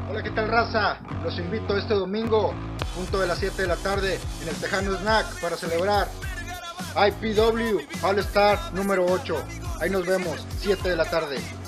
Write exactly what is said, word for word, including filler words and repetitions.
Hola, ¿qué tal, raza? Los invito este domingo, punto de las siete de la tarde, en el Tejano Snack para celebrar I P W All Star número ocho. Ahí nos vemos, siete de la tarde.